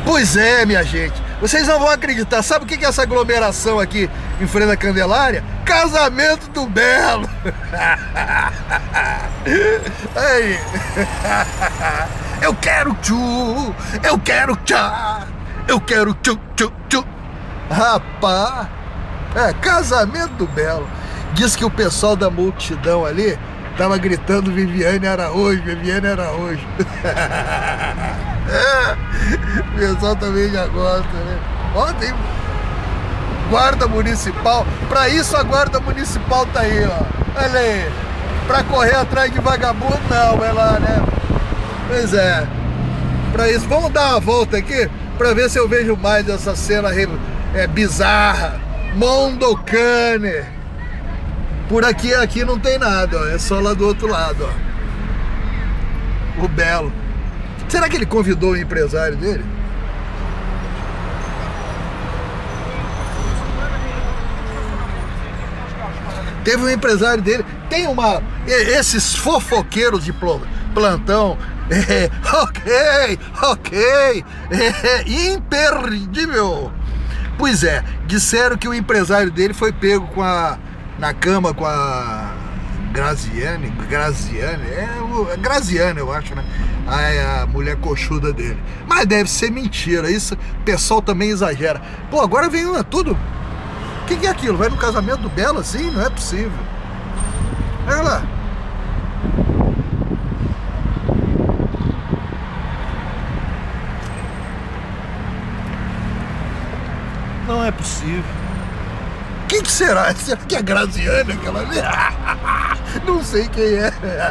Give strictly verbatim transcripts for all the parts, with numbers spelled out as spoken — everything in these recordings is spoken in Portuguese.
Pois é, minha gente, vocês não vão acreditar. Sabe o que é essa aglomeração aqui em frente à Candelária? Casamento do Belo. Aí. Eu quero tchu, eu quero tchá, eu quero tchu, tchu, tchu. Rapaz, é casamento do Belo. Diz que o pessoal da multidão ali tava gritando Viviane Araújo, Viviane Araújo. O pessoal também já gosta, né? Ó, tem guarda municipal. Pra isso a guarda municipal tá aí, ó. Olha aí. Pra correr atrás de vagabundo, não, vai lá, né? Pois é. Pra isso, vamos dar uma volta aqui pra ver se eu vejo mais dessa cena é, bizarra. Mondocane. Por aqui, aqui não tem nada, ó. É só lá do outro lado, ó. O Belo. Será que ele convidou o empresário dele? Teve um empresário dele. Tem uma... Esses fofoqueiros de plantão. É, ok, ok. É, imperdível. Pois é, disseram que o empresário dele foi pego com a... na cama com a... Graziane, Graziane, é o Graziane, eu acho, né? A, a mulher coxuda dele. Mas deve ser mentira, isso o pessoal também exagera. Pô, agora vem uma, tudo. O que, que é aquilo? Vai no casamento do Belo assim? Não é possível. Olha lá. Não é possível. Quem que será? Será que é a Graziane aquela ali? Não sei quem é.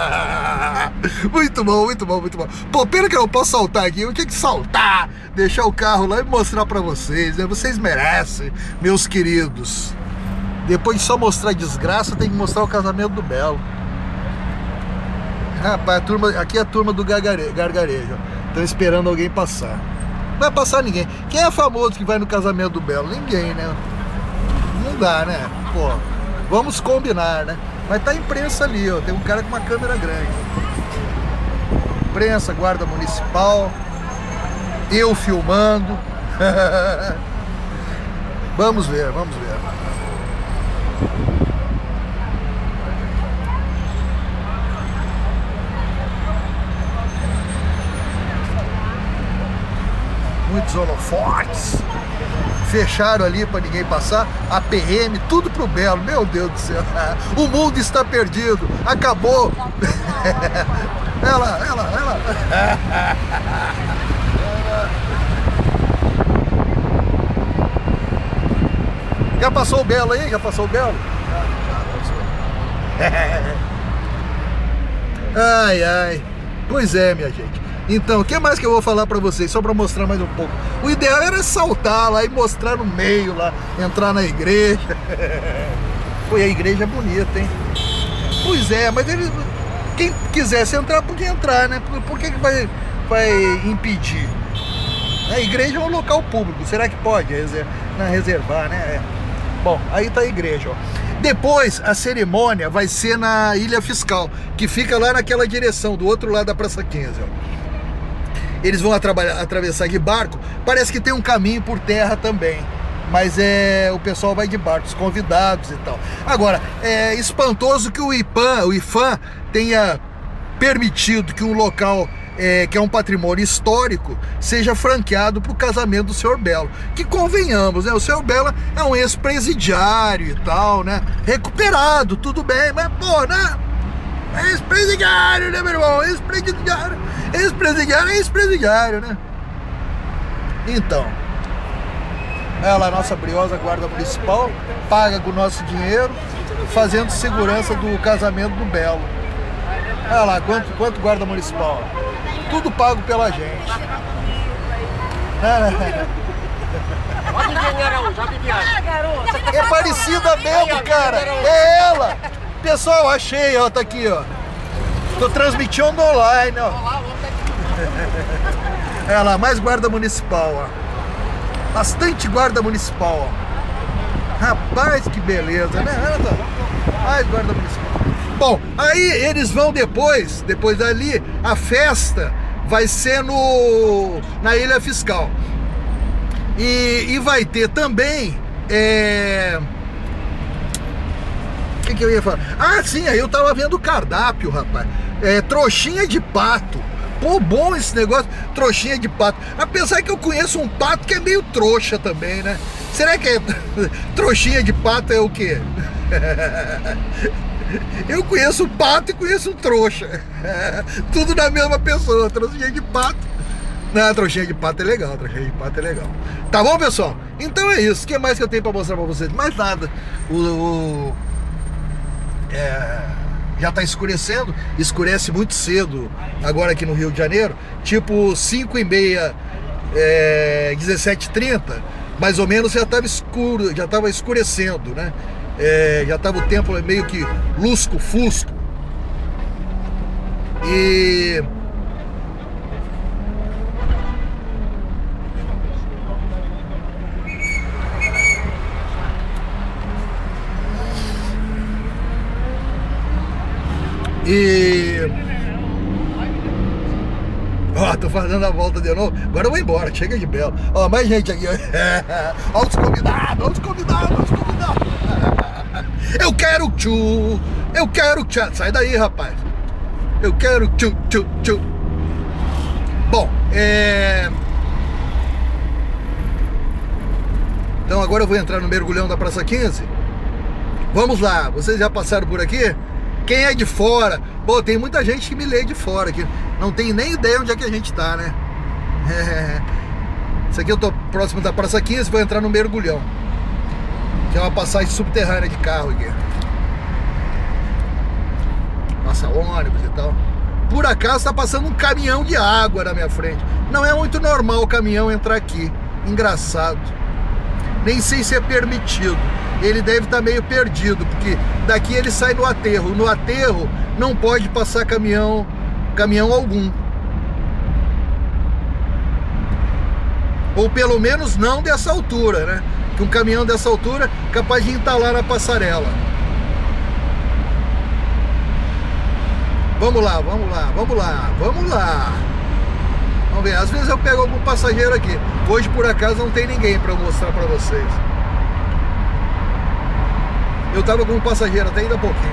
Muito bom, muito bom, muito bom. Pô, pena que eu não posso saltar aqui. Eu tinha que saltar, deixar o carro lá e mostrar pra vocês, né? Vocês merecem, meus queridos. Depois de só mostrar desgraça, tem que mostrar o casamento do Belo. Rapaz, a turma, aqui é a turma do gargarejo. Estão esperando alguém passar. Não vai passar ninguém. Quem é famoso que vai no casamento do Belo? Ninguém, né? Não dá, né? Pô, vamos combinar, né? Mas tá a imprensa ali, ó. Tem um cara com uma câmera grande. Imprensa, guarda municipal. Eu filmando. Vamos ver, vamos ver. Muitos holofotes. Fecharam ali para ninguém passar. A P M, tudo pro Belo. Meu Deus do céu. O mundo está perdido. Acabou. Ela, ela, ela. Já passou o Belo aí? Já passou o Belo? Ai, ai. Pois é, minha gente. Então, o que mais que eu vou falar pra vocês? Só pra mostrar mais um pouco. O ideal era saltar lá e mostrar no meio lá, entrar na igreja. Pô, a igreja é bonita, hein? Pois é, mas ele, quem quisesse entrar, podia entrar, né? Por, por que que vai, vai impedir? A igreja é um local público, será que pode reservar, não, reservar, né? É. Bom, aí tá a igreja, ó. Depois, a cerimônia vai ser na Ilha Fiscal, que fica lá naquela direção, do outro lado da Praça quinze, ó. Eles vão atravessar de barco. Parece que tem um caminho por terra também, mas é, o pessoal vai de barco, os convidados e tal. Agora, é espantoso que o IPAM, o IFAM tenha permitido que um local é, que é um patrimônio histórico seja franqueado para o casamento do senhor Belo. Que convenhamos, né? O senhor Belo é um ex-presidiário e tal, né? Recuperado, tudo bem, mas pô, né? Ex-presidiário, né, meu irmão? Ex-presidiário. Ex-presidiário é ex-presidiário, né? Então, ela, a nossa briosa guarda municipal, paga com o nosso dinheiro, fazendo segurança do casamento do Belo. Olha lá, quanto, quanto guarda municipal? Tudo pago pela gente. É parecida mesmo, cara. É ela. Pessoal, achei, ó, tá aqui, ó. Tô transmitindo online, ó. Olha lá, mais guarda municipal, ó. Bastante guarda municipal, ó. Rapaz, que beleza, né? Mais guarda municipal. Bom, aí eles vão depois, depois dali, a festa vai ser no, na Ilha Fiscal. E, e vai ter também é... o que, que eu ia falar? Ah, sim, aí eu tava vendo o cardápio, rapaz. É, trouxinha de pato. Pô, bom esse negócio, trouxinha de pato. Apesar que eu conheço um pato que é meio trouxa também, né? Será que é... trouxinha de pato é o quê? Eu conheço um pato e conheço um trouxa. Tudo na mesma pessoa, trouxinha de pato. Não, trouxinha de pato é legal, trouxinha de pato é legal. Tá bom, pessoal? Então é isso. O que mais que eu tenho pra mostrar pra vocês? Mais nada. O... o é, já tá escurecendo. Escurece muito cedo agora aqui no Rio de Janeiro. Tipo cinco e meia, é, dezessete e trinta. Mais ou menos já tava escuro, já tava escurecendo, né? É, já tava o tempo meio que lusco-fusco. E... E... Ó, oh, tô fazendo a volta de novo. Agora eu vou embora, chega de belo. Ó, oh, mais gente aqui. Ó os convidados, ó os convidados, ó os convidados. Eu quero tchu, eu quero tchu. Sai daí, rapaz. Eu quero tchu, tchu, tchu. Bom, é... então agora eu vou entrar no mergulhão da Praça quinze. Vamos lá, vocês já passaram por aqui? Quem é de fora? Pô, tem muita gente que me lê de fora aqui. Não tem nem ideia onde é que a gente tá, né? É... Isso aqui eu tô próximo da Praça quinze, vou entrar no mergulhão, que é uma passagem subterrânea de carro aqui. Passa ônibus e tal. Por acaso tá passando um caminhão de água na minha frente. Não é muito normal o caminhão entrar aqui. Engraçado. Nem sei se é permitido. Ele deve estar meio perdido, porque daqui ele sai no aterro. No aterro não pode passar caminhão, caminhão algum. Ou pelo menos não dessa altura, né? Que um caminhão dessa altura é capaz de entalar na passarela. Vamos lá, vamos lá, vamos lá, vamos lá. Vamos ver, às vezes eu pego algum passageiro aqui. Hoje por acaso não tem ninguém para eu mostrar para vocês. Eu tava com um passageiro até ainda há pouquinho.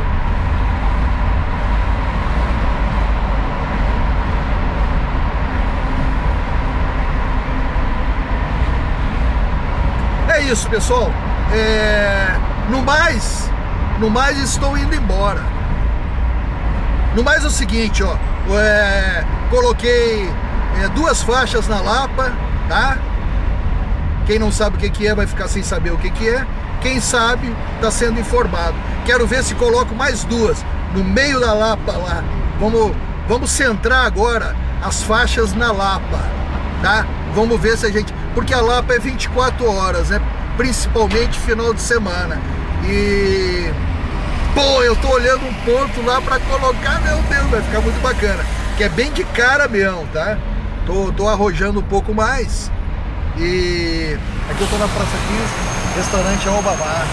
É isso, pessoal. É... No mais, no mais estou indo embora. No mais é o seguinte, ó. É... Coloquei é, duas faixas na Lapa, tá? Quem não sabe o que que é vai ficar sem saber o que que é. Quem sabe está sendo informado. Quero ver se coloco mais duas no meio da Lapa lá. Vamos, vamos centrar agora as faixas na Lapa, tá? Vamos ver se a gente... Porque a Lapa é vinte e quatro horas, né? Principalmente final de semana. E... pô, eu tô olhando um ponto lá para colocar, meu Deus, vai ficar muito bacana. Que é bem de cara mesmo, tá? Tô, tô arrojando um pouco mais. E... aqui eu tô na Praça quinze. Restaurante Albamar.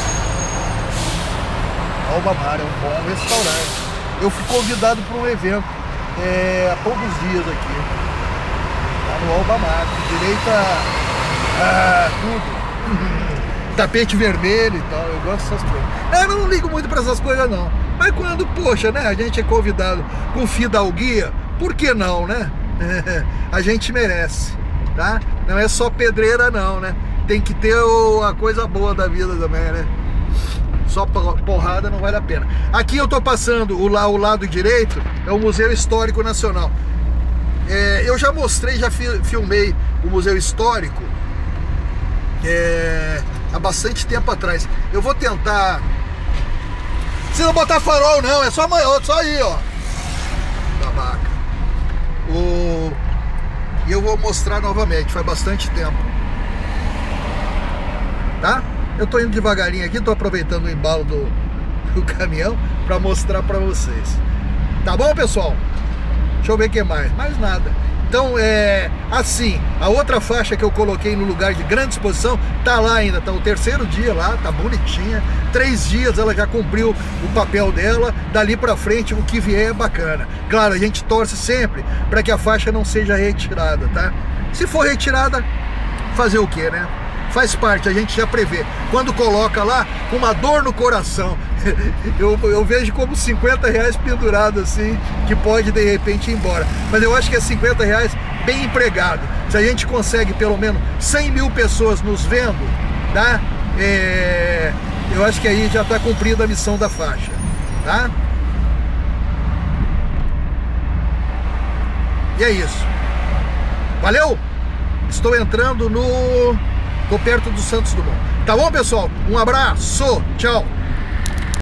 Albamar é um bom restaurante. Eu fui convidado para um evento é, há poucos dias aqui. Tá no Albamar. Direito a, a tudo. Tapete vermelho e tal. Eu gosto dessas coisas. Eu não ligo muito para essas coisas não. Mas quando, poxa, né? A gente é convidado com fidalguia, por que não, né? A gente merece, tá? Não é só pedreira não, né? Tem que ter a coisa boa da vida também, né? Só porrada não vale a pena. Aqui eu tô passando, o, lá, o lado direito é o Museu Histórico Nacional. É, eu já mostrei, já fi, filmei o Museu Histórico é, há bastante tempo atrás. Eu vou tentar... Não precisa botar farol não, é só, só aí, ó. Babaca. O... E eu vou mostrar novamente, faz bastante tempo. Tá? Eu tô indo devagarinho aqui, tô aproveitando o embalo do, do caminhão para mostrar para vocês. Tá bom, pessoal? Deixa eu ver o que mais. Mais nada. Então, é assim, a outra faixa que eu coloquei no lugar de grande exposição tá lá ainda, tá o terceiro dia lá, tá bonitinha. Três dias ela já cumpriu o papel dela. Dali para frente o que vier é bacana. Claro, a gente torce sempre para que a faixa não seja retirada, tá? Se for retirada, fazer o que, né? Faz parte, a gente já prevê. Quando coloca lá, com uma dor no coração, eu, eu vejo como cinquenta reais pendurado assim, que pode de repente ir embora. Mas eu acho que é cinquenta reais bem empregado. Se a gente consegue pelo menos cem mil pessoas nos vendo, tá? É, eu acho que aí já está cumprida a missão da faixa, tá? E é isso. Valeu? Estou entrando no... Tô perto do Santos Dumont. Tá bom, pessoal? Um abraço. Tchau.